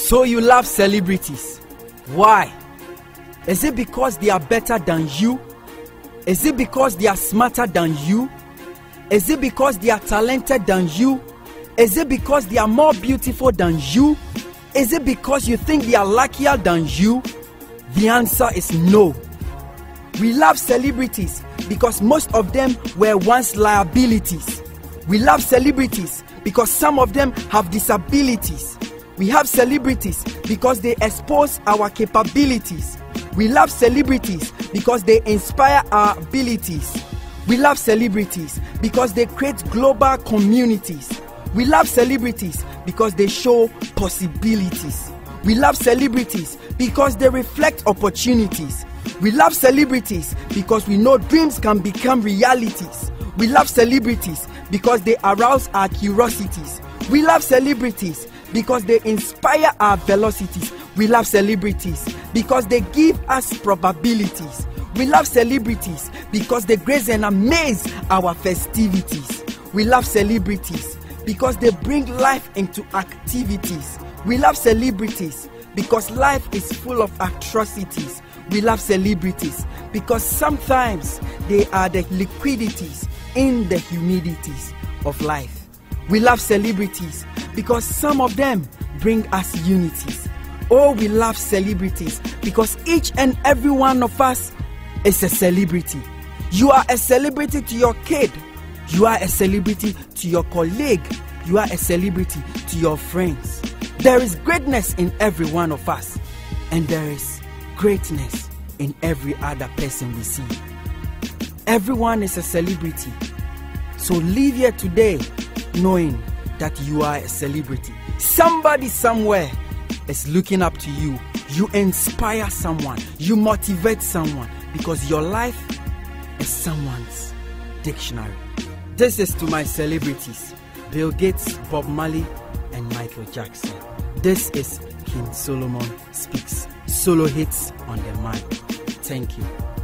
So you love celebrities. Why? Is it because they are better than you? Is it because they are smarter than you? Is it because they are talented than you? Is it because they are more beautiful than you? Is it because you think they are luckier than you? The answer is no. We love celebrities because most of them were once liabilities. We love celebrities because some of them have disabilities. We have celebrities because they expose our capabilities. We love celebrities because they inspire our abilities. We love celebrities because they create global communities. We love celebrities because they show possibilities. We love celebrities because they reflect opportunities. We love celebrities because we know dreams can become realities. We love celebrities because they arouse our curiosities. We love celebrities because they inspire our velocities. We love celebrities because they give us probabilities. We love celebrities because they grace and amaze our festivities. We love celebrities because they bring life into activities. We love celebrities because life is full of atrocities. We love celebrities because sometimes they are the liquidities in the humidities of life. We love celebrities because some of them bring us unities. Oh, we love celebrities because each and every one of us is a celebrity. You are a celebrity to your kid. You are a celebrity to your colleague. You are a celebrity to your friends. There is greatness in every one of us, and there is greatness in every other person we see. Everyone is a celebrity. So live here today knowing that you are a celebrity. Somebody somewhere is looking up to you. You inspire someone. You motivate someone because your life is someone's dictionary. This is to my celebrities: Bill Gates, Bob Marley, and Michael Jackson. This is King Solomon Speaks. Solo hits on the mic. Thank you.